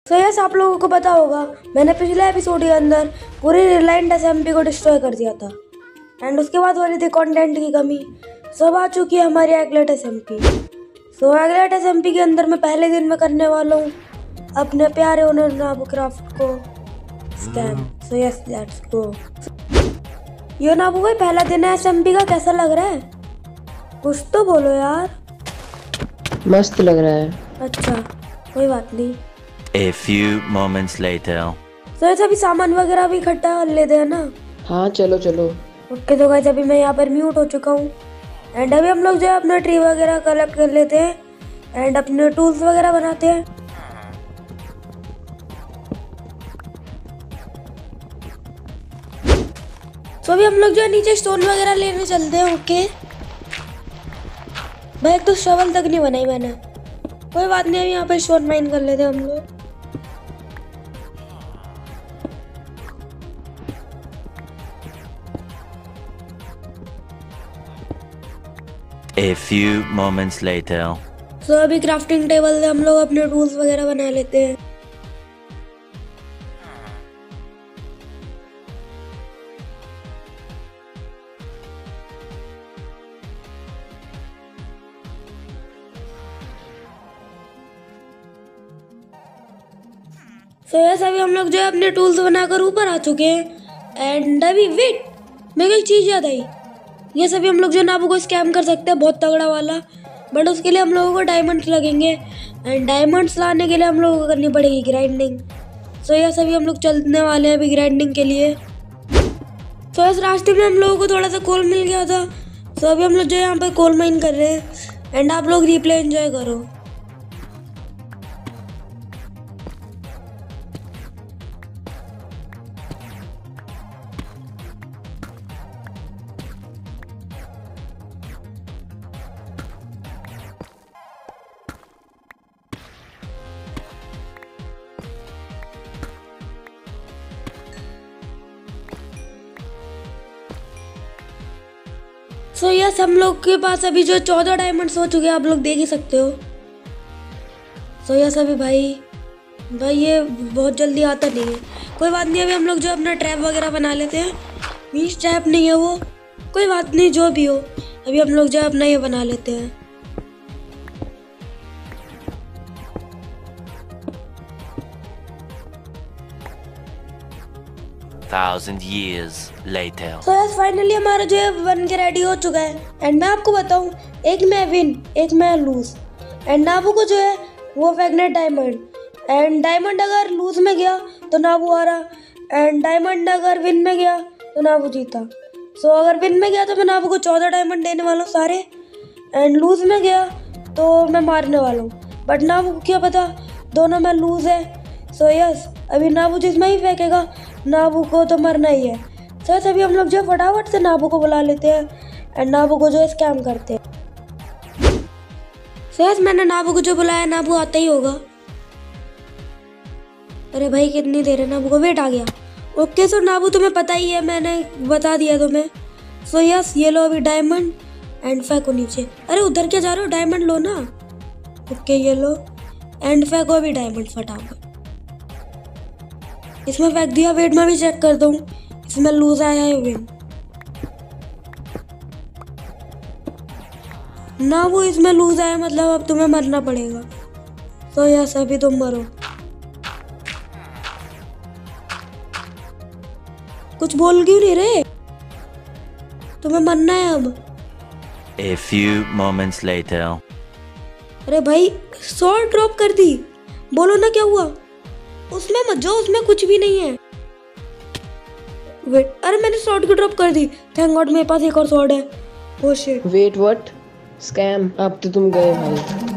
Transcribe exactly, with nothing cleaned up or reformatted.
तो यस आप लोगों को पता होगा मैंने पिछले एपिसोड के अंदर पूरी रिलायंट एसएमपी को डिस्ट्रॉय कर दिया था एंड उसके बाद हो रही थी कंटेंट की कमी। सब आ चुकी है हमारी Eaglet SMP. So Eaglet SMP के अंदर मैं पहले दिन में करने वाला हूँ अपने प्यारे ओनर नाबू क्राफ्ट को scam. So yes let's go. Yo Nabu भाई पहला दिन है एसएमपी का, कैसा लग रहा है? कुछ तो बोलो यार। मस्त लग रहा है। अच्छा कोई बात नहीं। A few moments later. तो ऐसा भी सामान वगैरह भी इकट्ठा कर लेते हैं ना। हाँ चलो चलो। ओके तो गाइस अभी मैं यहाँ पर म्यूट हो चुका हूँ एंड अभी हम लोग जो है अपना ट्री वगैरह कलेक्ट कर लेते हैं एंड अपने टूल्स वगैरह बनाते हैं। तो अभी हम लोग जो है नीचे स्टोन वगैरह लेने चलते हैं। ओके भाई एक तो शवल तक नहीं बनाई मैंने, कोई बात नहीं। अभी यहाँ पे स्टोन माइन कर लेते हैं हम लोग। A few moments later. तो so, अभी क्राफ्टिंग टेबल से हम लोग अपने टूल्स वगैरह बना लेते हैं। तो यस अभी हम लोग जो है अपने टूल्स बनाकर ऊपर आ चुके हैं एंड अभी वेट मेरे को एक चीज़ याद आई। ये सभी हम लोग जो नाबू को स्कैम कर सकते हैं बहुत तगड़ा वाला, बट उसके लिए हम लोगों को डायमंड्स लगेंगे एंड डायमंड्स लाने के लिए हम लोगों को करनी पड़ेगी ग्राइंडिंग। सो ये सभी हम लोग चलने वाले हैं अभी ग्राइंडिंग के लिए। तो इस रास्ते में हम लोगों को थोड़ा सा कोल मिल गया था, सो अभी हम लोग जो यहाँ पर कोल माइन कर रहे हैं एंड आप लोग रिप्ले एंजॉय करो। सो so, यस हम लोग के पास अभी जो चौदह डायमंड्स हो चुके हैं, आप लोग देख ही सकते हो। सो so, यस अभी भाई भाई ये बहुत जल्दी आता नहीं है, कोई बात नहीं। अभी हम लोग जो अपना ट्रैप वगैरह बना लेते हैं। मीन्स ट्रैप नहीं है वो, कोई बात नहीं जो भी हो। अभी हम लोग जो अपना ये बना लेते हैं। Thousand years later. तो यस फाइनली हमारा जो है बन के रेडी हो चुका है एंड मैं आपको बताऊं, एक मैं विन एक मैं लूज एंड नाबू को जो है वो फेंकना डायमंड एंड डायमंड अगर लूज में गया तो नाबू आ रहा एंड डायमंड अगर विन में गया तो नाबू जीता। सो so, अगर विन में गया तो मैं नाबू को चौदह डायमंड देने वाला हूँ सारे एंड लूज में गया तो मैं मारने वाला हूँ, बट नाबू को क्या पता दोनों में लूज है। सो so, यस अभी नाबू जिसमें ही फेंकेगा नाबू को तो मरना ही है। सो so, अभी हम लोग जो फटाफट से नाबू को बुला लेते हैं एंड नाबू को जो स्कैम करते हैं। सो so, मैंने नाबू को जो बुलाया नाबू आता ही होगा। अरे भाई कितनी देर है, नाबू को वेट आ गया। ओके सो नाबू तुम्हें पता ही है, मैंने बता दिया तुम्हें। सो so, यस ये लो अभी डायमंड एंड फेंको नीचे। अरे उधर क्या जा रहे हो, डायमंड लो ना। ओके ये लो एंड फेंको अभी डायमंड फटाफट। इसमें फेंक दिया। वेट में भी चेक कर दूं इसमें लूज आया है विन ना, वो इसमें लूज आया मतलब अब तुम्हें मरना पड़ेगा। तो यस अभी तुम मरो। कुछ बोल क्यों नहीं रहे, तुम्हें मरना है अब। A few moments later. अरे भाई शॉर्ट ड्रॉप कर दी, बोलो ना क्या हुआ। उसमें मत जाओ, उसमें कुछ भी नहीं है। वेट अरे मैंने शॉर्ट की ड्रॉप कर दी, थैंक गॉड मेरे पास एक और शॉर्ट है। Oh shit wait what, scam. अब तो तुम गए भाई।